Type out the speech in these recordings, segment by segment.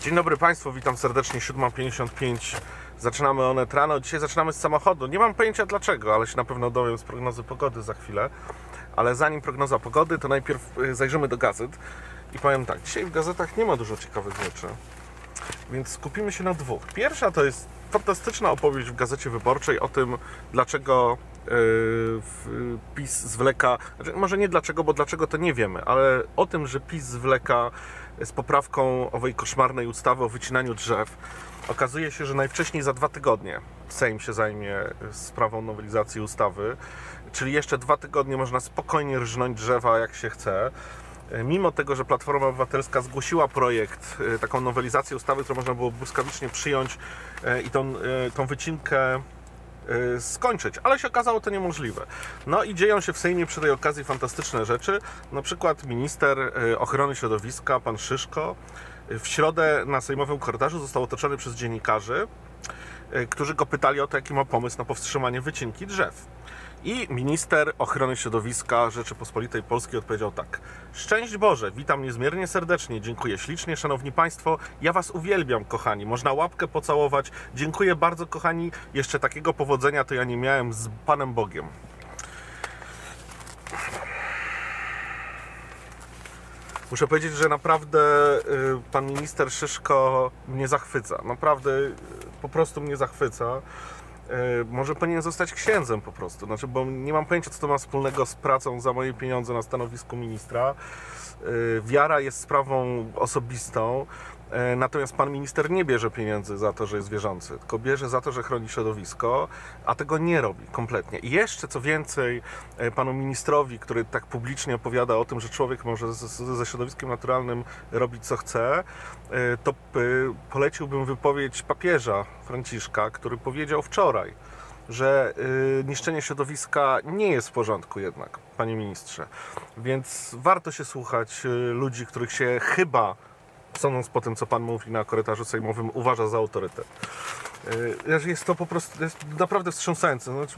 Dzień dobry Państwu, witam serdecznie, 7:55. Zaczynamy Onet rano. Dzisiaj zaczynamy z samochodu. Nie mam pojęcia dlaczego, ale się na pewno dowiem z prognozy pogody za chwilę. Ale zanim prognoza pogody, to najpierw zajrzymy do gazet. I powiem tak, dzisiaj w gazetach nie ma dużo ciekawych rzeczy, więc skupimy się na dwóch. Pierwsza to jest fantastyczna opowieść w Gazecie Wyborczej o tym, dlaczego PiS zwleka, znaczy może nie dlaczego, bo dlaczego to nie wiemy, ale o tym, że PiS zwleka z poprawką owej koszmarnej ustawy o wycinaniu drzew. Okazuje się, że najwcześniej za 2 tygodnie Sejm się zajmie sprawą nowelizacji ustawy, czyli jeszcze 2 tygodnie można spokojnie rżnąć drzewa jak się chce. Mimo tego, że Platforma Obywatelska zgłosiła projekt, taką nowelizację ustawy, którą można było błyskawicznie przyjąć i tą wycinkę skończyć, ale się okazało to niemożliwe. No i dzieją się w Sejmie przy tej okazji fantastyczne rzeczy. Na przykład minister ochrony środowiska, pan Szyszko, w środę na sejmowym korytarzu został otoczony przez dziennikarzy, którzy go pytali o to, jaki ma pomysł na powstrzymanie wycinki drzew. I minister ochrony środowiska Rzeczypospolitej Polskiej odpowiedział tak: szczęść Boże, witam niezmiernie serdecznie, dziękuję ślicznie, szanowni państwo, ja was uwielbiam, kochani, można łapkę pocałować, dziękuję bardzo, kochani, jeszcze takiego powodzenia to ja nie miałem z Panem Bogiem. Muszę powiedzieć, że naprawdę pan minister Szyszko mnie zachwyca, naprawdę po prostu mnie zachwyca. Może powinien zostać księdzem po prostu, znaczy, bo nie mam pojęcia, co to ma wspólnego z pracą za moje pieniądze na stanowisku ministra. Wiara jest sprawą osobistą, natomiast pan minister nie bierze pieniędzy za to, że jest wierzący, tylko bierze za to, że chroni środowisko, a tego nie robi kompletnie. I jeszcze co więcej, panu ministrowi, który tak publicznie opowiada o tym, że człowiek może ze środowiskiem naturalnym robić co chce, to poleciłbym wypowiedź papieża Franciszka, który powiedział wczoraj, że niszczenie środowiska nie jest w porządku jednak, panie ministrze. Więc warto się słuchać ludzi, których się chyba, sądząc po tym, co pan mówi na korytarzu sejmowym, uważa za autorytet. Jest to po prostu naprawdę wstrząsające. Znaczy,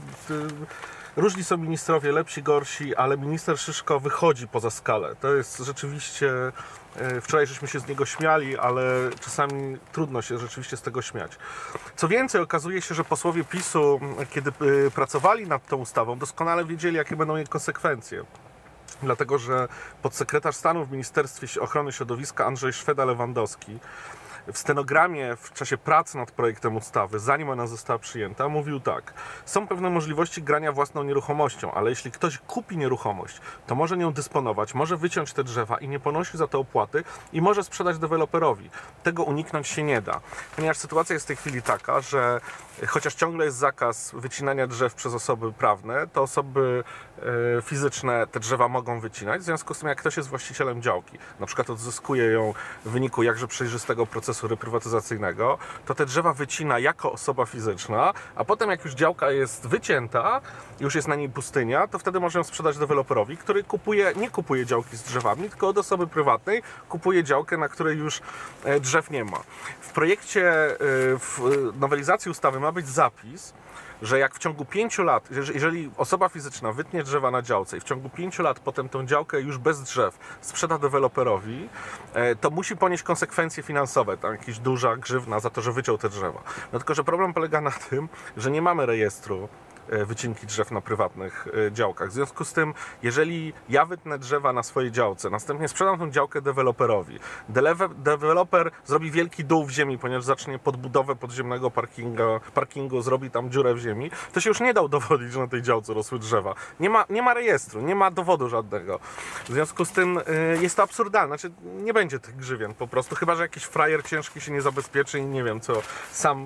różni są ministrowie, lepsi, gorsi, ale minister Szyszko wychodzi poza skalę. To jest rzeczywiście... Wczoraj żeśmy się z niego śmiali, ale czasami trudno się rzeczywiście z tego śmiać. Co więcej, okazuje się, że posłowie PiS-u, kiedy pracowali nad tą ustawą, doskonale wiedzieli, jakie będą jej konsekwencje. Dlatego, że podsekretarz stanu w Ministerstwie Ochrony Środowiska Andrzej Szweda-Lewandowski w stenogramie w czasie prac nad projektem ustawy, zanim ona została przyjęta, mówił tak: są pewne możliwości grania własną nieruchomością, ale jeśli ktoś kupi nieruchomość, to może nią dysponować, może wyciąć te drzewa i nie ponosi za to opłaty i może sprzedać deweloperowi. Tego uniknąć się nie da, ponieważ sytuacja jest w tej chwili taka, że chociaż ciągle jest zakaz wycinania drzew przez osoby prawne, to osoby fizyczne te drzewa mogą wycinać, w związku z tym jak ktoś jest właścicielem działki, na przykład odzyskuje ją w wyniku jakże przejrzystego procesu reprywatyzacyjnego, to te drzewa wycina jako osoba fizyczna, a potem jak już działka jest wycięta, już jest na niej pustynia, to wtedy może ją sprzedać deweloperowi, który nie kupuje działki z drzewami, tylko od osoby prywatnej kupuje działkę, na której już drzew nie ma. W projekcie nowelizacji ustawy ma być zapis, że jak w ciągu 5 lat, jeżeli osoba fizyczna wytnie drzewa na działce i w ciągu 5 lat potem tą działkę już bez drzew sprzeda deweloperowi, to musi ponieść konsekwencje finansowe, tam jakaś duża grzywna za to, że wyciął te drzewa. No tylko, że problem polega na tym, że nie mamy rejestru wycinki drzew na prywatnych działkach. W związku z tym, jeżeli ja wytnę drzewa na swojej działce, następnie sprzedam tą działkę deweloperowi, deweloper zrobi wielki dół w ziemi, ponieważ zacznie podbudowę podziemnego parkingu, zrobi tam dziurę w ziemi, to się już nie da udowodnić, że na tej działce rosły drzewa. Nie ma rejestru, nie ma dowodu żadnego. W związku z tym jest to absurdalne. Znaczy, nie będzie tych grzywien po prostu, chyba że jakiś frajer ciężki się nie zabezpieczy i nie wiem co, sam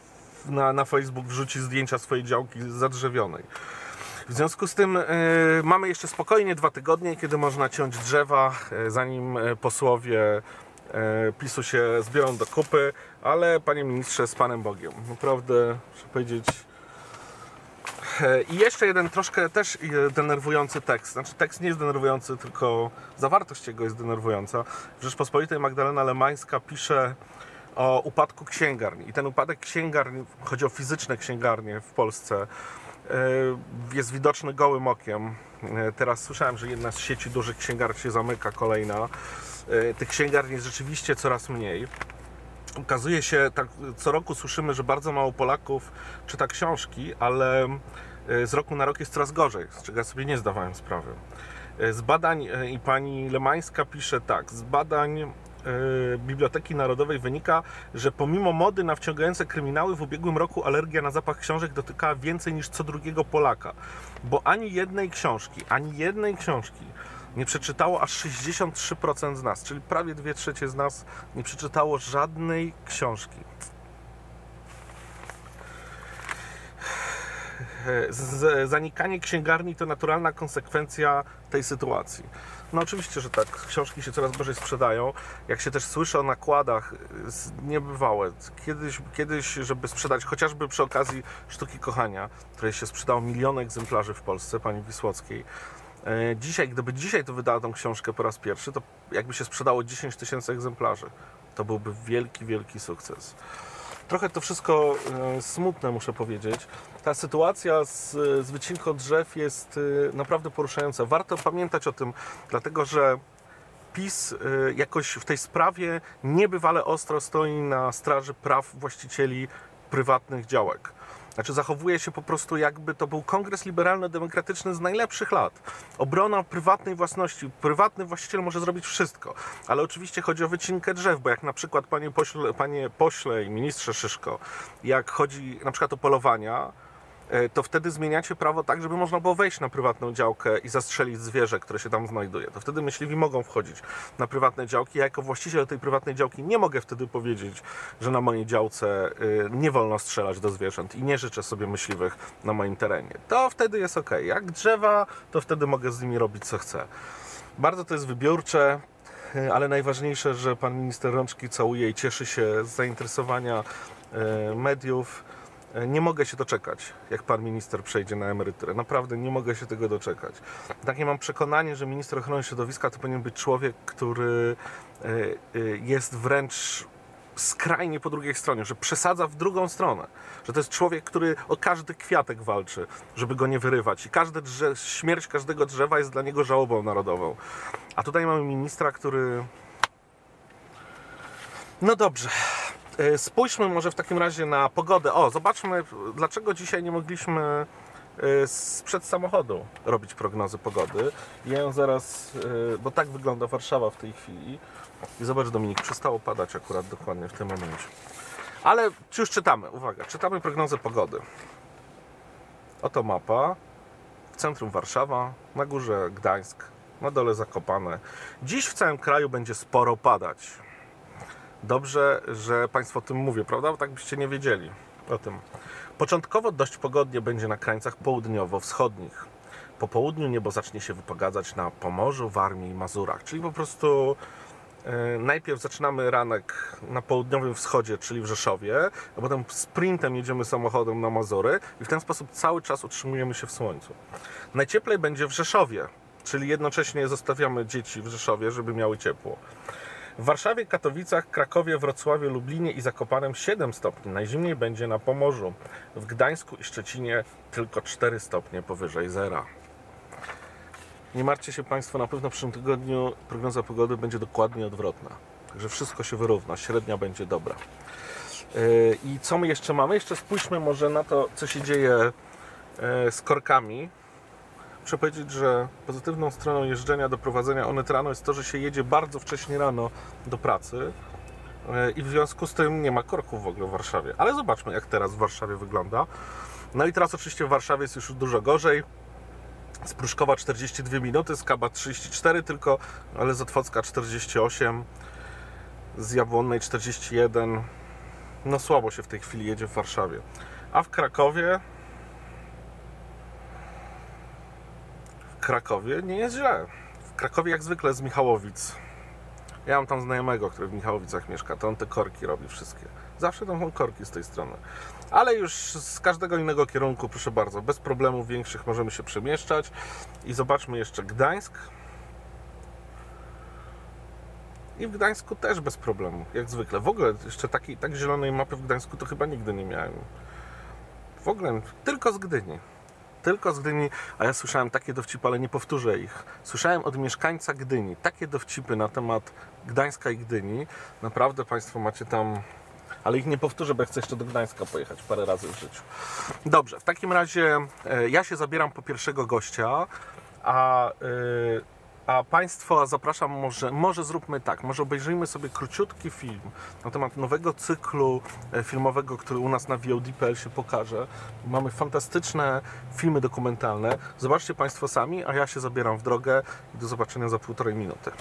na Facebook wrzuci zdjęcia swojej działki zadrzewionej. W związku z tym mamy jeszcze spokojnie 2 tygodnie, kiedy można ciąć drzewa, zanim posłowie PiS-u się zbiorą do kupy, ale panie ministrze, z Panem Bogiem. Naprawdę, muszę powiedzieć... I jeszcze jeden troszkę też denerwujący tekst. Znaczy tekst nie jest denerwujący, tylko zawartość jego jest denerwująca. W Rzeczpospolitej Magdalena Lemańska pisze o upadku księgarni. I ten upadek księgarni, chodzi o fizyczne księgarnie w Polsce, jest widoczny gołym okiem. Teraz słyszałem, że jedna z sieci dużych księgarni się zamyka, kolejna. Tych księgarni jest rzeczywiście coraz mniej. okazuje się, tak co roku słyszymy, że bardzo mało Polaków czyta książki, ale z roku na rok jest coraz gorzej, z czego ja sobie nie zdawałem sprawy. Z badań, i pani Lemańska pisze tak, z badań Biblioteki Narodowej wynika, że pomimo mody na wciągające kryminały w ubiegłym roku alergia na zapach książek dotykała więcej niż co drugiego Polaka, bo ani jednej książki nie przeczytało aż 63% z nas, czyli prawie 2/3 z nas nie przeczytało żadnej książki. Zanikanie księgarni to naturalna konsekwencja tej sytuacji. No oczywiście, że tak, książki się coraz gorzej sprzedają. Jak się też słyszy o nakładach, niebywałe. Kiedyś, żeby sprzedać, chociażby przy okazji Sztuki Kochania, której się sprzedało miliony egzemplarzy w Polsce, pani Wisłockiej. Dzisiaj, gdyby dzisiaj to wydała tą książkę po raz pierwszy, to jakby się sprzedało 10 000 egzemplarzy. To byłby wielki, wielki sukces. Trochę to wszystko smutne, muszę powiedzieć. Ta sytuacja z wycinką drzew jest naprawdę poruszająca. Warto pamiętać o tym, dlatego że PiS jakoś w tej sprawie niebywale ostro stoi na straży praw właścicieli prywatnych działek. Znaczy zachowuje się po prostu, jakby to był kongres liberalno-demokratyczny z najlepszych lat. Obrona prywatnej własności. Prywatny właściciel może zrobić wszystko. Ale oczywiście chodzi o wycinkę drzew, bo jak na przykład panie pośle i ministrze Szyszko, jak chodzi na przykład o polowania, to wtedy zmieniacie prawo tak, żeby można było wejść na prywatną działkę i zastrzelić zwierzę, które się tam znajduje. To wtedy myśliwi mogą wchodzić na prywatne działki. Ja jako właściciel tej prywatnej działki nie mogę wtedy powiedzieć, że na mojej działce nie wolno strzelać do zwierząt i nie życzę sobie myśliwych na moim terenie. To wtedy jest ok. Jak drzewa, to wtedy mogę z nimi robić co chcę. Bardzo to jest wybiórcze, ale najważniejsze, że pan minister rączki całuje i cieszy się z zainteresowania mediów. Nie mogę się doczekać, jak pan minister przejdzie na emeryturę. Naprawdę nie mogę się tego doczekać. Takie mam przekonanie, że minister ochrony środowiska to powinien być człowiek, który jest wręcz skrajnie po drugiej stronie, że przesadza w drugą stronę. Że to jest człowiek, który o każdy kwiatek walczy, żeby go nie wyrywać. I śmierć każdego drzewa jest dla niego żałobą narodową. A tutaj mamy ministra, który... No dobrze. Spójrzmy może w takim razie na pogodę. O, zobaczmy, dlaczego dzisiaj nie mogliśmy sprzed samochodu robić prognozy pogody. Ja ją zaraz, bo tak wygląda Warszawa w tej chwili. I zobacz, Dominik, przestało padać akurat dokładnie w tym momencie. Ale już czytamy, uwaga, czytamy prognozę pogody. Oto mapa. W centrum Warszawa, na górze Gdańsk, na dole Zakopane. Dziś w całym kraju będzie sporo padać. Dobrze, że Państwu o tym mówię, prawda? Bo tak byście nie wiedzieli o tym. Początkowo dość pogodnie będzie na krańcach południowo-wschodnich. Po południu niebo zacznie się wypogadzać na Pomorzu, Warmii i Mazurach. Czyli po prostu najpierw zaczynamy ranek na południowym wschodzie, czyli w Rzeszowie, a potem sprintem jedziemy samochodem na Mazury i w ten sposób cały czas utrzymujemy się w słońcu. Najcieplej będzie w Rzeszowie, czyli jednocześnie zostawiamy dzieci w Rzeszowie, żeby miały ciepło. W Warszawie, Katowicach, Krakowie, Wrocławiu, Lublinie i Zakopanem 7 stopni. Najzimniej będzie na Pomorzu. W Gdańsku i Szczecinie tylko 4 stopnie powyżej zera. Nie martwcie się Państwo, na pewno w przyszłym tygodniu prognoza pogody będzie dokładnie odwrotna. Także wszystko się wyrówna, średnia będzie dobra. I co my jeszcze mamy? Jeszcze spójrzmy może na to, co się dzieje z korkami. Muszę powiedzieć, że pozytywną stroną jeżdżenia do prowadzenia Onet rano jest to, że się jedzie bardzo wcześnie rano do pracy i w związku z tym nie ma korków w ogóle w Warszawie. Ale zobaczmy, jak teraz w Warszawie wygląda. No i teraz oczywiście w Warszawie jest już dużo gorzej. Z Pruszkowa 42 minuty, z Kaba 34 tylko, ale z Otwocka 48, z Jabłonnej 41. No słabo się w tej chwili jedzie w Warszawie. A w Krakowie... nie jest źle. W Krakowie jak zwykle z Michałowic. Ja mam tam znajomego, który w Michałowicach mieszka, to on te korki robi wszystkie. Zawsze tam są korki z tej strony. Ale już z każdego innego kierunku, proszę bardzo, bez problemów większych możemy się przemieszczać. I zobaczmy jeszcze Gdańsk. I w Gdańsku też bez problemu, jak zwykle. W ogóle jeszcze tak zielonej mapy w Gdańsku to chyba nigdy nie miałem. W ogóle tylko z Gdyni. Tylko z Gdyni, a ja słyszałem takie dowcipy, ale nie powtórzę ich. Słyszałem od mieszkańca Gdyni takie dowcipy na temat Gdańska i Gdyni. Naprawdę Państwo macie tam ale ich nie powtórzę, bo chcę jeszcze do Gdańska pojechać parę razy w życiu. Dobrze, w takim razie ja się zabieram po pierwszego gościa, a Państwa zapraszam, może zróbmy tak, może obejrzyjmy sobie króciutki film na temat nowego cyklu filmowego, który u nas na VOD.pl się pokaże. Mamy fantastyczne filmy dokumentalne. Zobaczcie Państwo sami, a ja się zabieram w drogę i do zobaczenia za 1,5 minuty.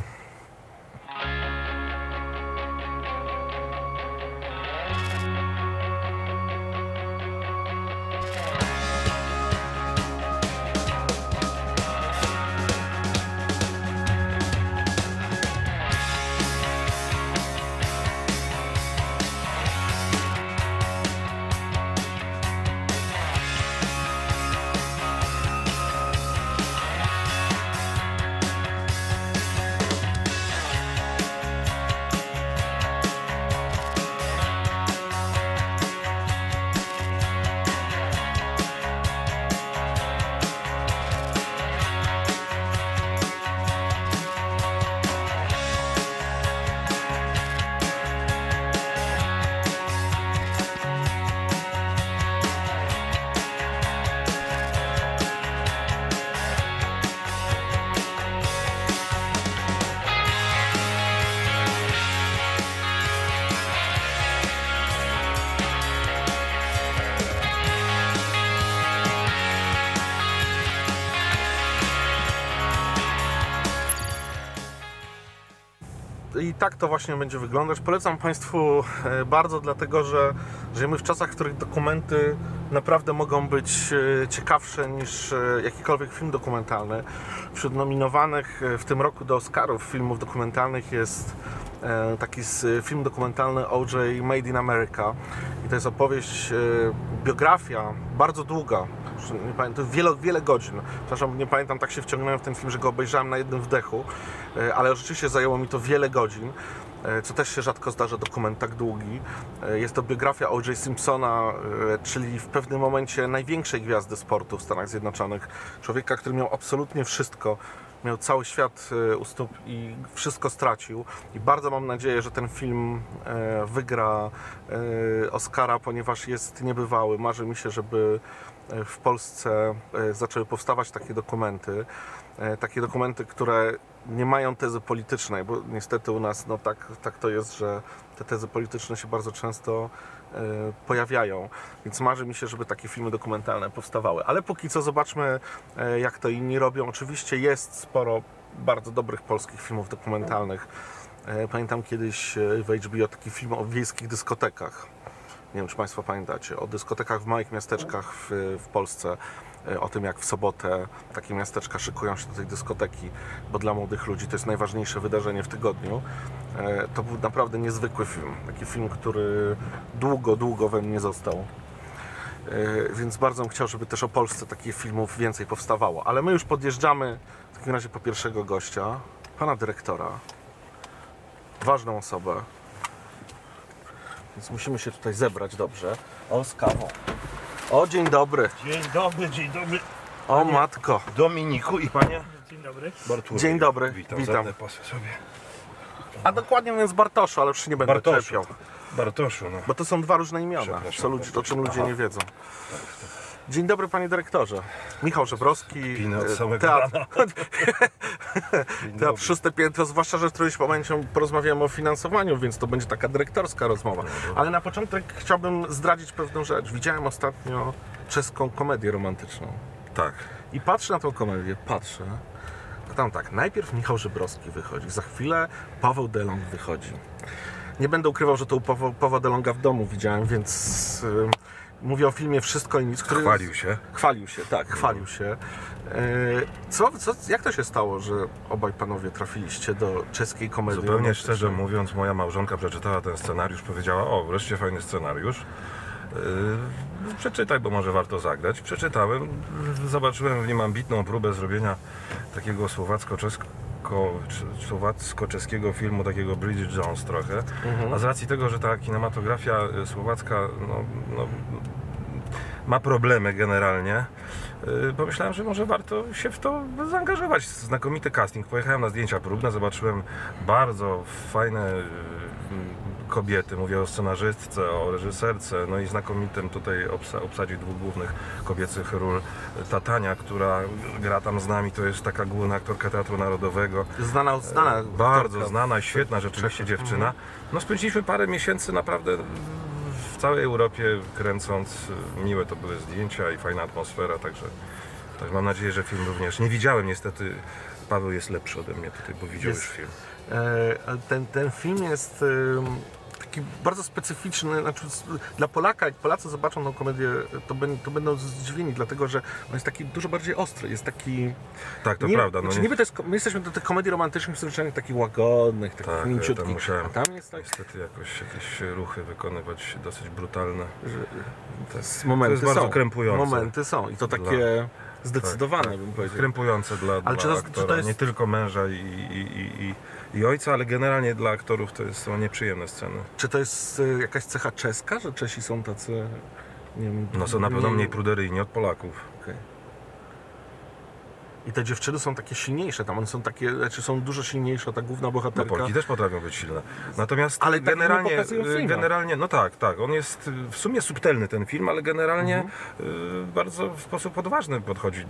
I tak to właśnie będzie wyglądać. Polecam Państwu bardzo, dlatego że żyjemy w czasach, w których dokumenty naprawdę mogą być ciekawsze niż jakikolwiek film dokumentalny. Wśród nominowanych w tym roku do Oscarów filmów dokumentalnych jest taki film dokumentalny O.J. Made in America. I to jest opowieść, biografia, bardzo długa. Nie pamiętam, wiele godzin. Przepraszam, nie pamiętam, tak się wciągnąłem w ten film, że go obejrzałem na jednym wdechu, ale rzeczywiście zajęło mi to wiele godzin, co też się rzadko zdarza, dokument tak długi. Jest to biografia O.J. Simpsona, czyli w pewnym momencie największej gwiazdy sportu w Stanach Zjednoczonych. Człowieka, który miał absolutnie wszystko. Miał cały świat u stóp i wszystko stracił. I bardzo mam nadzieję, że ten film wygra Oscara, ponieważ jest niebywały. Marzy mi się, żeby w Polsce zaczęły powstawać takie dokumenty, które nie mają tezy politycznej, bo niestety u nas no tak to jest, że te tezy polityczne się bardzo często pojawiają, więc marzy mi się, żeby takie filmy dokumentalne powstawały. Ale póki co zobaczmy, jak to inni robią. Oczywiście jest sporo bardzo dobrych polskich filmów dokumentalnych. Pamiętam kiedyś w HBO taki film o wiejskich dyskotekach. Nie wiem, czy Państwo pamiętacie, o dyskotekach w małych miasteczkach w Polsce, o tym, jak w sobotę takie miasteczka szykują się do tej dyskoteki, bo dla młodych ludzi to jest najważniejsze wydarzenie w tygodniu. To był naprawdę niezwykły film, taki film, który długo we mnie został. Więc bardzo bym chciał, żeby też o Polsce takich filmów więcej powstawało. Ale my już podjeżdżamy w takim razie po pierwszego gościa, pana dyrektora, ważną osobę. Więc musimy się tutaj zebrać dobrze. O, z kawą. O, dzień dobry. Dzień dobry, dzień dobry. O, matko. Dominiku i panie Dzień dobry. Bartłomiej. Dzień dobry. Witam. Pasy sobie. A dokładnie mówiąc Bartoszu, ale już nie będę czepiał. Bartoszu, no. Bo to są dwa różne imiona, o czym ludzie nie wiedzą. Dzień dobry, panie dyrektorze. Michał Żebrowski. Pinę od samego rana. Teatr Szóste Piętro, zwłaszcza, że w którymś momencie porozmawiamy o finansowaniu, więc to będzie taka dyrektorska rozmowa. Ale na początek chciałbym zdradzić pewną rzecz. Widziałem ostatnio czeską komedię romantyczną. Tak. I patrzę na tą komedię, a tam tak, najpierw Michał Żebrowski wychodzi, za chwilę Paweł Delong wychodzi. Nie będę ukrywał, że to u Pawła Delonga w domu widziałem, więc mówię o filmie Wszystko i Nic, który... Chwalił się. Chwalił się. Jak to się stało, że obaj panowie trafiliście do czeskiej komedii? Zupełnie szczerze mówiąc, moja małżonka przeczytała ten scenariusz, powiedziała: o, wreszcie fajny scenariusz. Przeczytaj, bo może warto zagrać. Przeczytałem, zobaczyłem w nim ambitną próbę zrobienia takiego słowacko-czeskiego filmu, takiego Bridget Jones trochę. A z racji tego, że ta kinematografia słowacka ma problemy generalnie, pomyślałem, że może warto się w to zaangażować. Znakomity casting. Pojechałem na zdjęcia próbne, zobaczyłem bardzo fajne kobiety. Mówię o scenarzystce, o reżyserce, no i znakomitym tutaj obsadzie dwóch głównych kobiecych ról. Tatania, która gra tam z nami, to jest taka główna aktorka Teatru Narodowego. Znana. Bardzo znana i świetna rzeczywiście dziewczyna. No spędziliśmy parę miesięcy naprawdę w całej Europie kręcąc. Miłe to były zdjęcia i fajna atmosfera, także mam nadzieję, że film również. Nie widziałem niestety, Paweł jest lepszy ode mnie tutaj, bo widział już film. Ten film jest taki bardzo specyficzny, znaczy dla Polaka, jak Polacy zobaczą tę komedię, to będą zdziwieni, dlatego że on jest taki dużo bardziej ostry, jest taki... Tak, to prawda. No niby to jest, my jesteśmy do tych komedii romantycznych przyzwyczajeni, takich łagodnych, takich tak, mięciutkich, musiałem a tam jest tak... niestety jakieś ruchy wykonywać dosyć brutalne. To jest bardzo krępujące. Momenty są i to takie zdecydowane, bym powiedział. Krępujące dla aktora, nie tylko męża i ojca, ale generalnie dla aktorów są nieprzyjemne sceny. Czy to jest jakaś cecha czeska, że Czesi są tacy, nie wiem... No są na pewno mniej pruderyjni od Polaków. Okay. I te dziewczyny są takie silniejsze, tam one są takie, znaczy są dużo silniejsze, ta główna bohaterka. No Polki też potrafią być silne. Natomiast ale generalnie, no tak, on jest w sumie subtelny ten film, ale generalnie bardzo w sposób odważny podchodzi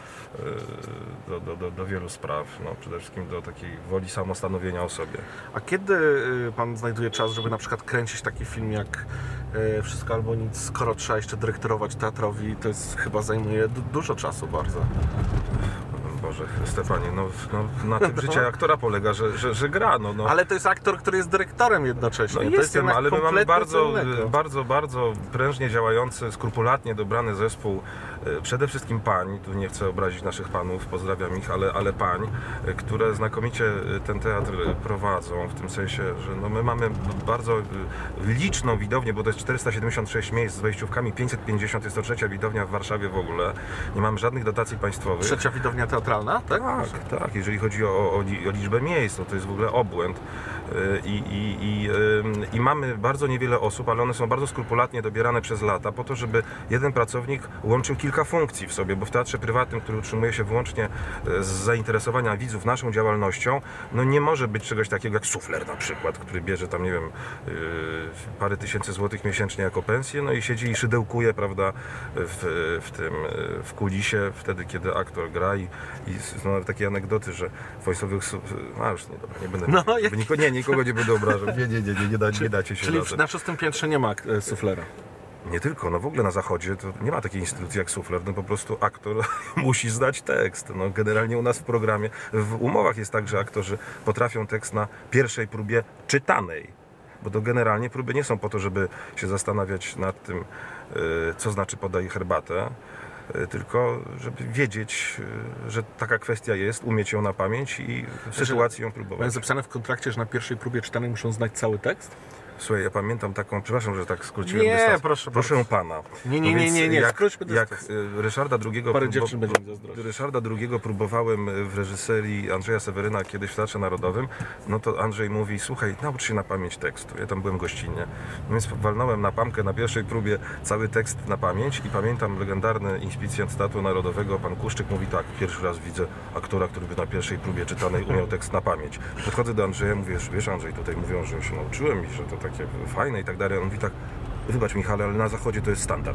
do wielu spraw, no, przede wszystkim do takiej woli samostanowienia o sobie. A kiedy pan znajduje czas, żeby na przykład kręcić taki film jak Wszystko albo nic, skoro trzeba jeszcze dyrektorować teatrowi, to jest chyba zajmuje dużo czasu bardzo. Boże, Stefanie, na tym życie aktora polega, że gra. No. Ale to jest aktor, który jest dyrektorem jednocześnie. No to jestem, jest ale my mamy bardzo prężnie działający, skrupulatnie dobrany zespół. Przede wszystkim pań, tu nie chcę obrazić naszych panów, pozdrawiam ich, ale pań, które znakomicie ten teatr prowadzą, w tym sensie, że no my mamy bardzo liczną widownię, bo to jest 476 miejsc z wejściówkami, 550 jest to trzecia widownia w Warszawie w ogóle. Nie mamy żadnych dotacji państwowych. Trzecia widownia teatralna, tak? Tak, jeżeli chodzi o liczbę miejsc, to jest w ogóle obłęd. I mamy bardzo niewiele osób, ale one są bardzo skrupulatnie dobierane przez lata po to, żeby jeden pracownik łączył kilka funkcji w sobie, bo w teatrze prywatnym, który utrzymuje się wyłącznie z zainteresowania widzów naszą działalnością, no nie może być czegoś takiego jak sufler na przykład, który bierze tam, nie wiem, parę tysięcy złotych miesięcznie jako pensję, no i siedzi i szydełkuje, prawda, w kulisie wtedy, kiedy aktor gra i są nawet takie anegdoty, że w wojskowych... już nie będę... Nikogo nie będę obrażał. Nie dacie się. Czyli na 6. piętrze nie ma suflera. Nie tylko, no w ogóle na zachodzie to nie ma takiej instytucji jak sufler, no po prostu aktor musi znać tekst. No generalnie u nas w programie, w umowach jest tak, że aktorzy potrafią tekst na pierwszej próbie czytanej. Bo to generalnie próby nie są po to, żeby się zastanawiać nad tym, co znaczy podaj herbatę, tylko żeby wiedzieć, że taka kwestia jest, umieć ją na pamięć i w sytuacji ją próbować. Jest zapisane w kontrakcie, że na pierwszej próbie czytanej muszą znać cały tekst? Słuchaj, ja pamiętam taką, przepraszam, że tak skróciłem dystans. Proszę pana. Nie, jak Ryszarda II próbowałem w reżyserii Andrzeja Seweryna kiedyś w Teatrze Narodowym, no to Andrzej mówi, słuchaj, naucz się na pamięć tekstu. Ja tam byłem gościnnie. No więc walnąłem na pamkę na pierwszej próbie cały tekst na pamięć i pamiętam legendarny inspicjent Teatru Narodowego, pan Kuszczyk, mówi tak, pierwszy raz widzę aktora, który by na pierwszej próbie czytanej umiał tekst na pamięć. I podchodzę do Andrzeja, mówię, wiesz Andrzej, tutaj mówią, że się nauczyłem i że to takie fajne i tak dalej. On mówi tak, wybacz Michale, ale na zachodzie to jest standard.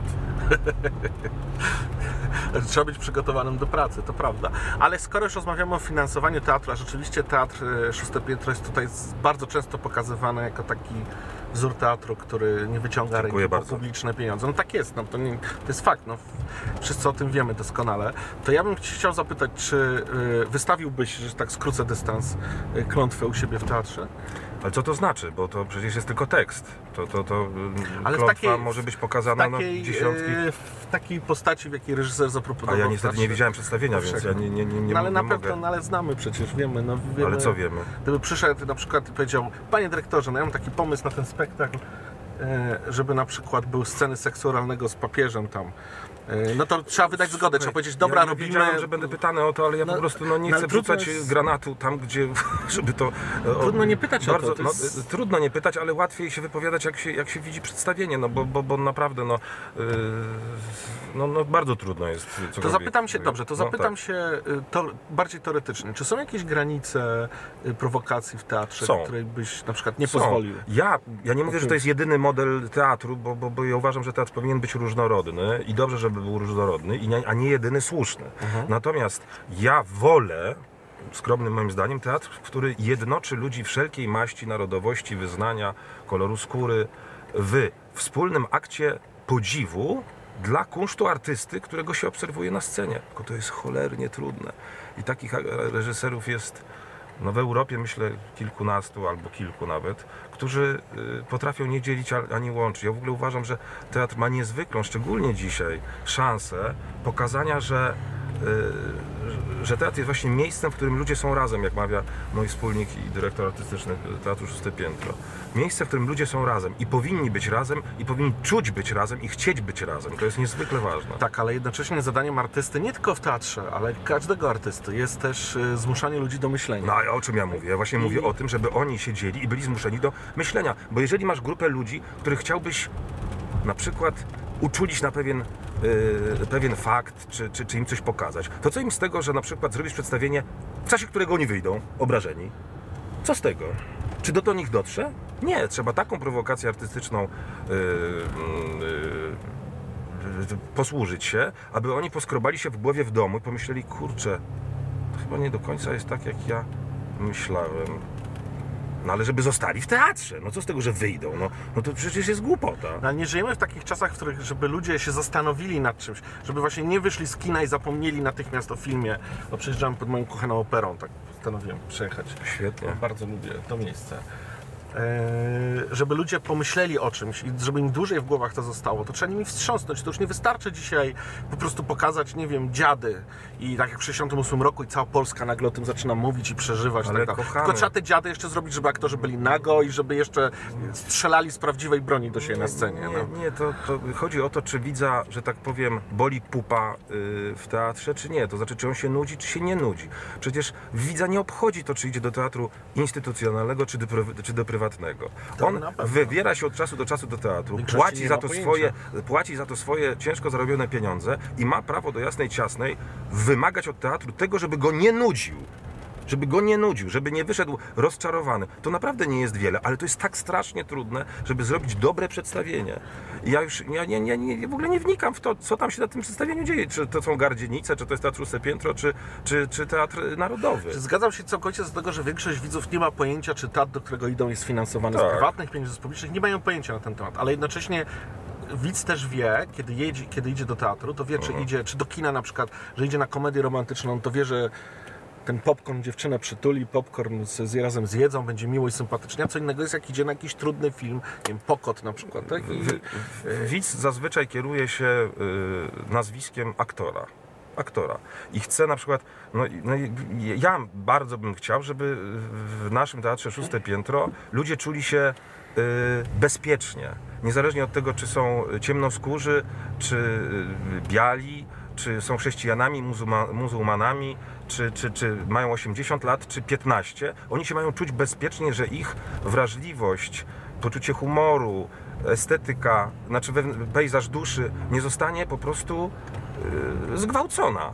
Trzeba być przygotowanym do pracy, to prawda. Ale skoro już rozmawiamy o finansowaniu teatru, a rzeczywiście teatr 6. piętro jest tutaj bardzo często pokazywany jako taki wzór teatru, który nie wyciąga ręki po publiczne pieniądze. No tak jest, no, to jest fakt, no, wszyscy o tym wiemy doskonale. To ja bym chciał zapytać, czy wystawiłbyś, że tak skrócę dystans, klątwę u siebie w teatrze? Ale co to znaczy? Bo to przecież jest tylko tekst. Ale klątwa może być pokazana na dziesiątki. W takiej postaci, w jakiej reżyser zaproponował. A ja niestety nie widziałem przedstawienia, więc ja nie no, ale nie na mogę. pewno, no, ale znamy przecież, wiemy. Ale co wiemy? Gdyby przyszedł na przykład i powiedział, panie dyrektorze, no ja mam taki pomysł na ten spektakl, żeby na przykład były sceny seksualnego z papieżem tam, no to trzeba wydać zgodę, trzeba powiedzieć, dobra, ja robimy... wiedziałem, że będę pytany o to, ale ja po prostu nie chcę wrzucać granatu tam, gdzie, żeby to... Trudno nie pytać bardzo, o to. Jest... trudno nie pytać, ale łatwiej się wypowiadać, jak się widzi przedstawienie, bo naprawdę, bardzo trudno jest cokolwiek. To zapytam się, dobrze, to zapytam tak. się bardziej teoretycznie. Czy są jakieś granice prowokacji w teatrze, której byś na przykład nie pozwolił? Ja nie mówię, że to jest jedyny model teatru, bo ja uważam, że teatr powinien być różnorodny i dobrze, żeby był różnorodny, a nie jedyny słuszny. Natomiast ja wolę, skromnym moim zdaniem, teatr, który jednoczy ludzi wszelkiej maści, narodowości, wyznania, koloru skóry w wspólnym akcie podziwu dla kunsztu artysty, którego się obserwuje na scenie. Tylko to jest cholernie trudne. I takich reżyserów jest w Europie, myślę, kilkunastu albo kilku nawet, którzy potrafią nie dzielić ani łączyć. Ja w ogóle uważam, że teatr ma niezwykłą, szczególnie dzisiaj, szansę pokazania, że teatr jest właśnie miejscem, w którym ludzie są razem, jak mawia mój wspólnik i dyrektor artystyczny Teatru Szóste Piętro. Miejsce, w którym ludzie są razem i powinni być razem, i powinni czuć być razem, i chcieć być razem. To jest niezwykle ważne. Tak, ale jednocześnie zadaniem artysty, nie tylko w teatrze, ale każdego artysty, jest też zmuszanie ludzi do myślenia. No a o czym ja mówię? Ja właśnie mówię o tym, żeby oni siedzieli i byli zmuszeni do myślenia. Bo jeżeli masz grupę ludzi, których chciałbyś na przykład uczulić na pewien fakt, czy im coś pokazać, to co im z tego, że na przykład zrobisz przedstawienie, w czasie którego oni wyjdą obrażeni? Co z tego? Czy do nich dotrze? Nie, trzeba taką prowokację artystyczną posłużyć się, aby oni poskrobali się w głowie w domu i pomyśleli, kurczę, to chyba nie do końca jest tak, jak ja myślałem. No ale żeby zostali w teatrze, no co z tego, że wyjdą? No to przecież jest głupota. No, ale nie żyjemy w takich czasach, w których żeby ludzie się zastanowili nad czymś, żeby właśnie nie wyszli z kina i zapomnieli natychmiast o filmie. No przejeżdżałem pod moją kochaną operą, tak postanowiłem przejechać. Świetnie. Bardzo lubię to miejsce. Żeby ludzie pomyśleli o czymś i żeby im dłużej w głowach to zostało, to trzeba nimi wstrząsnąć. To już nie wystarczy dzisiaj po prostu pokazać, nie wiem, dziady i tak jak w 1968 roku i cała Polska nagle o tym zaczyna mówić i przeżywać. Ale tak. kochamy. Tylko trzeba te dziady jeszcze zrobić, żeby aktorzy byli nago i żeby jeszcze strzelali z prawdziwej broni do siebie na scenie. Nie, to chodzi o to, czy widza, że tak powiem, boli pupa w teatrze, czy nie. To znaczy, czy on się nudzi, czy się nie nudzi. Przecież widza nie obchodzi to, czy idzie do teatru instytucjonalnego, czy do prywatnego. On wybiera się od czasu do czasu do teatru, płaci za to swoje ciężko zarobione pieniądze i ma prawo do jasnej ciasnej wymagać od teatru tego, żeby go nie nudził. Żeby nie wyszedł rozczarowany. To naprawdę nie jest wiele, ale to jest tak strasznie trudne, żeby zrobić dobre przedstawienie. I ja w ogóle nie wnikam w to, co tam się na tym przedstawieniu dzieje. Czy to są Gardzienice, czy to jest Teatr Szóste Piętro, czy Teatr Narodowy. Zgadzam się całkowicie z tego, że większość widzów nie ma pojęcia, czy teatr, do którego idą, jest finansowany z prywatnych pieniędzy, z publicznych. Nie mają pojęcia na ten temat, ale jednocześnie widz też wie, kiedy idzie do teatru, to wie, czy do kina na przykład, że idzie na komedię romantyczną, to wie, że ten popcorn dziewczynę przytuli, popcorn razem zjedzą, będzie miło i sympatycznie. A co innego jest, jak idzie na jakiś trudny film, nie wiem, Pokot na przykład. Tak? Widz zazwyczaj kieruje się nazwiskiem aktora. I chce na przykład, ja bardzo bym chciał, żeby w naszym Teatrze Szóste Piętro ludzie czuli się bezpiecznie. Niezależnie od tego, czy są ciemnoskórzy, czy biali, czy są chrześcijanami, muzułmanami, czy mają 80 lat, czy 15, oni się mają czuć bezpiecznie, że ich wrażliwość, poczucie humoru, estetyka, znaczy pejzaż duszy nie zostanie po prostu zgwałcona.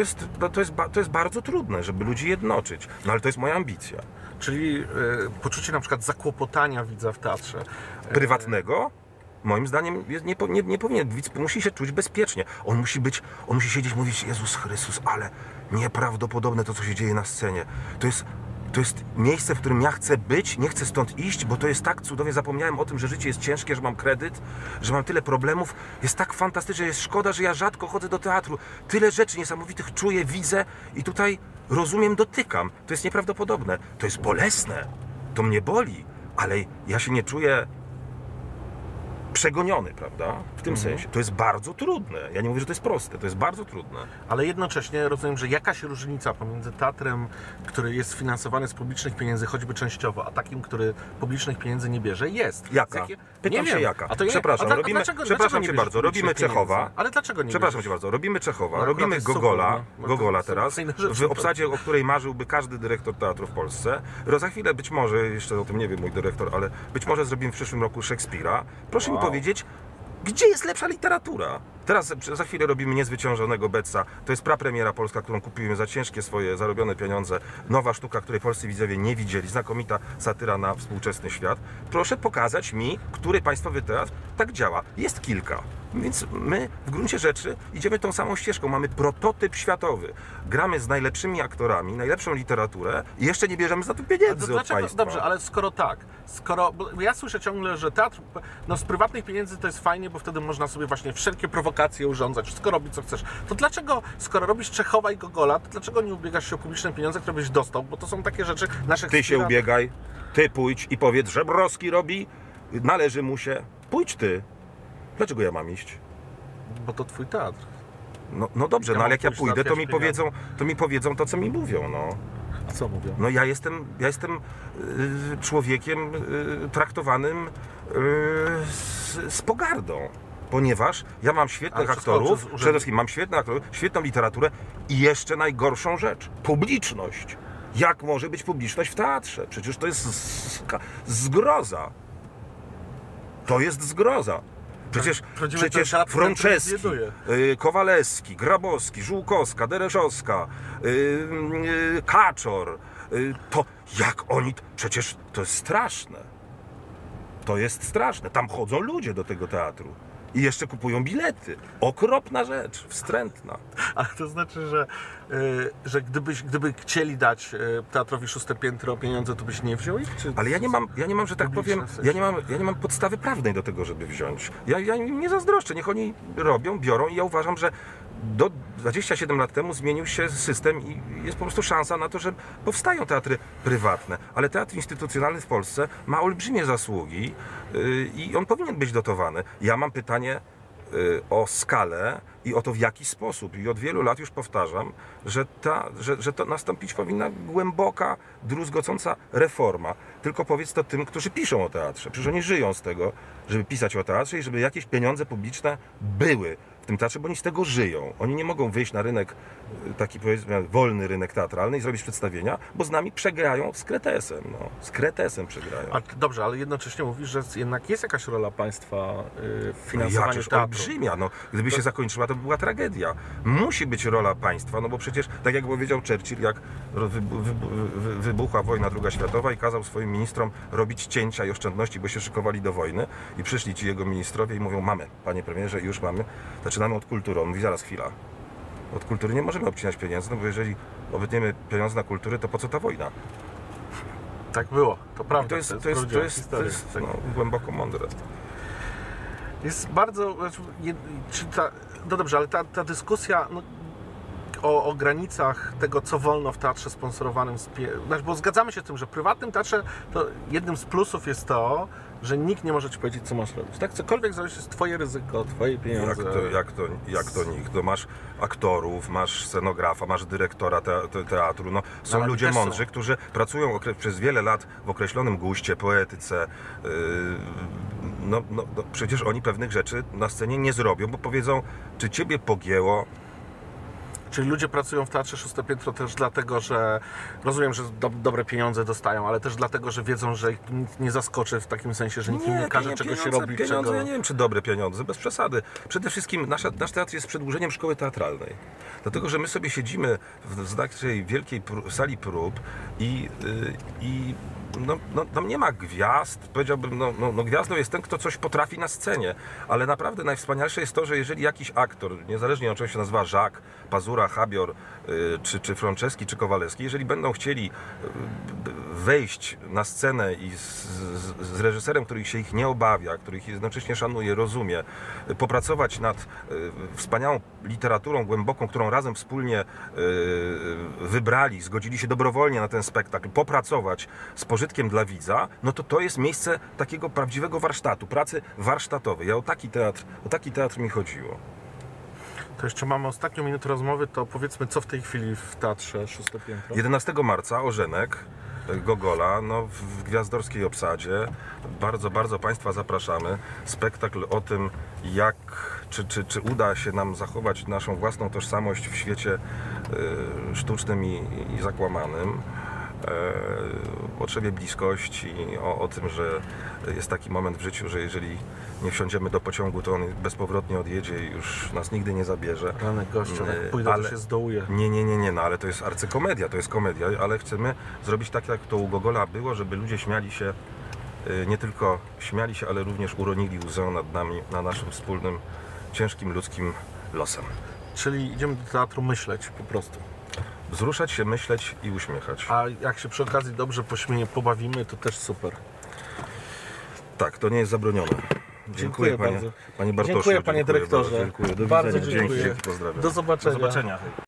To jest bardzo trudne, żeby ludzi jednoczyć, no ale to jest moja ambicja. Czyli poczucie na przykład zakłopotania widza w teatrze. Prywatnego? Moim zdaniem nie powinien. Widz musi się czuć bezpiecznie. On musi siedzieć i mówić: Jezus Chrystus, ale nieprawdopodobne to, co się dzieje na scenie. To jest miejsce, w którym ja chcę być, nie chcę stąd iść, bo to jest tak cudownie. Zapomniałem o tym, że życie jest ciężkie, że mam kredyt, że mam tyle problemów. Jest tak fantastycznie, jest szkoda, że ja rzadko chodzę do teatru. Tyle rzeczy niesamowitych czuję, widzę i tutaj rozumiem, dotykam. To jest nieprawdopodobne. To jest bolesne. To mnie boli, ale ja się nie czuję przegoniony, prawda? W tym sensie. To jest bardzo trudne. Ja nie mówię, że to jest proste, to jest bardzo trudne. Ale jednocześnie rozumiem, że jakaś różnica pomiędzy teatrem, który jest finansowany z publicznych pieniędzy, choćby częściowo, a takim, który publicznych pieniędzy nie bierze, jest. Jaka? Pytam się jaka. A to nie, Przepraszam, przepraszam cię bardzo, robimy Czechowa. Ale dlaczego nie Przepraszam bierzesz? cię bardzo, robimy Czechowa, No, robimy akurat jest Gogola, super, no. Gogola To teraz, są fajne rzeczy, w obsadzie, o której marzyłby każdy dyrektor teatru w Polsce. Za chwilę być może, jeszcze o tym nie wie mój dyrektor, ale być może zrobimy w przyszłym roku Szekspira. Proszę mi powiedzieć, gdzie jest lepsza literatura? Teraz za chwilę robimy Niezwyciężonego Betsa. To jest prapremiera polska, którą kupimy za ciężkie swoje zarobione pieniądze. Nowa sztuka, której polscy widzowie nie widzieli. Znakomita satyra na współczesny świat. Proszę pokazać mi, który państwowy teatr tak działa. Jest kilka. Więc my w gruncie rzeczy idziemy tą samą ścieżką. Mamy prototyp światowy. Gramy z najlepszymi aktorami, najlepszą literaturę i jeszcze nie bierzemy za to pieniędzy od państwa. Dobrze, ale skoro tak, bo ja słyszę ciągle, że teatr z prywatnych pieniędzy to jest fajnie, bo wtedy można sobie właśnie wszelkie prowokacje urządzać, wszystko robić co chcesz. To dlaczego, skoro robisz Czechowa i Gogola, to dlaczego nie ubiegasz się o publiczne pieniądze, które byś dostał? Bo to są takie rzeczy naszych... Ty się ubiegaj, ty pójdź i powiedz, że Żebrowski robi, należy mu się. Pójdź ty. Dlaczego ja mam iść? Bo to twój teatr. No dobrze, Ja no ale mam jak ja pójść pójdę, załatwiać to mi powiedzą to, co mi mówią, no. A co mówią? No ja jestem człowiekiem traktowanym z pogardą, ponieważ ja mam świetnych aktorów, przede wszystkim mam świetnych aktorów, świetną literaturę i jeszcze najgorszą rzecz, publiczność. Jak może być publiczność w teatrze? Przecież to jest zgroza. To jest zgroza. Przecież Franceski, Kowalewski, Grabowski, Żółkowska, Dereszowska, Kaczor, to jak oni... Przecież to jest straszne. To jest straszne. Tam chodzą ludzie do tego teatru. I jeszcze kupują bilety. Okropna rzecz, wstrętna. Ale to znaczy, że gdyby chcieli dać teatrowi Szóste Piętro pieniądze, to byś nie wziął ich? Czy... Ale ja nie mam, że tak powiem, ja nie mam podstawy prawnej do tego, żeby wziąć. Ja im nie zazdroszczę, niech oni robią, biorą i ja uważam, że do 27 lat temu zmienił się system i jest po prostu szansa na to, że powstają teatry prywatne. Ale teatr instytucjonalny w Polsce ma olbrzymie zasługi i on powinien być dotowany. Ja mam pytanie o skalę i o to, w jaki sposób. I od wielu lat już powtarzam, że to nastąpić powinna głęboka, druzgocąca reforma. Tylko powiedz to tym, którzy piszą o teatrze. Przecież oni żyją z tego, żeby pisać o teatrze i żeby jakieś pieniądze publiczne były w tym teatrze, bo oni z tego żyją. Oni nie mogą wyjść na rynek, taki powiedzmy wolny rynek teatralny i zrobić przedstawienia, bo z nami przegrają z Kretesem. No. Z Kretesem przegrają. Dobrze, ale jednocześnie mówisz, że jednak jest jakaś rola państwa w finansowaniu teatru. Olbrzymia. No, gdyby się zakończyła, to by była tragedia. Musi być rola państwa, no bo przecież, tak jak powiedział Churchill, jak wybuchła wojna II światowa i kazał swoim ministrom robić cięcia i oszczędności, bo się szykowali do wojny i przyszli ci jego ministrowie i mówią, mamy, panie premierze, już mamy. Zaczynamy od kultury. On mówi, zaraz, chwila. Od kultury nie możemy obcinać pieniędzy, no bo jeżeli obetniemy pieniądze na kulturę, to po co ta wojna? Tak było, to prawda. To jest głęboko mądre. Jest bardzo... No dobrze, ale ta dyskusja o granicach tego, co wolno w teatrze sponsorowanym, bo zgadzamy się z tym, że w prywatnym teatrze to jednym z plusów jest to, że nikt nie może ci powiedzieć, co masz robić. Tak? Cokolwiek zrobić, jest twoje ryzyko, twoje pieniądze. Jak to nikt? No masz aktorów, masz scenografa, masz dyrektora teatru. No, są ludzie mądrzy, którzy pracują przez wiele lat w określonym guście, poetyce. Przecież oni pewnych rzeczy na scenie nie zrobią, bo powiedzą, czy ciebie pogięło. Czyli ludzie pracują w Teatrze Szóste Piętro też dlatego, że rozumiem, że dobre pieniądze dostają, ale też dlatego, że wiedzą, że ich nic nie zaskoczy w takim sensie, że nikt im nie każe czegoś robić. Ja nie wiem, czy dobre pieniądze, bez przesady. Przede wszystkim nasz teatr jest przedłużeniem szkoły teatralnej. Dlatego, że my sobie siedzimy w naszej wielkiej sali prób i tam nie ma gwiazd. Powiedziałbym, gwiazdą jest ten, kto coś potrafi na scenie. Ale naprawdę najwspanialsze jest to, że jeżeli jakiś aktor, niezależnie od czego się nazywa Żak, Pazura, Habior, czy Franceski, czy Kowalewski, jeżeli będą chcieli wejść na scenę i z reżyserem, który się ich nie obawia, który ich jednocześnie szanuje, rozumie, popracować nad wspaniałą literaturą głęboką, którą razem wspólnie wybrali, zgodzili się dobrowolnie na ten spektakl, popracować, sporządzić pożytkiem dla widza, no to jest miejsce takiego prawdziwego warsztatu, pracy warsztatowej. O taki teatr mi chodziło. To jeszcze mamy ostatnią minutę rozmowy, to powiedzmy, co w tej chwili w teatrze Szóste Piętro? 11 marca Orzenek Gogola, w gwiazdorskiej obsadzie. Bardzo, bardzo Państwa zapraszamy. Spektakl o tym, czy uda się nam zachować naszą własną tożsamość w świecie sztucznym i zakłamanym. O potrzebie bliskości, o tym, że jest taki moment w życiu, że jeżeli nie wsiądziemy do pociągu, to on bezpowrotnie odjedzie i już nas nigdy nie zabierze. Rany gościa, jak pójdę, to się zdołuje. Nie, no ale to jest arcykomedia, to jest komedia, ale chcemy zrobić tak, jak to u Gogola było, żeby ludzie śmiali się, nie tylko śmiali się, ale również uronili łzę nad nami, na naszym wspólnym, ciężkim ludzkim losem. Czyli idziemy do teatru myśleć po prostu. Wzruszać się, myśleć i uśmiechać. A jak się przy okazji dobrze pobawimy, to też super. Tak, to nie jest zabronione. Dziękuję bardzo. Panie Bartoszu. Dziękuję, panie dyrektorze. Bardzo, dziękuję. Do Bardzo widzenia. dziękuję. Dzięki, pozdrawiam. Do zobaczenia. Do zobaczenia.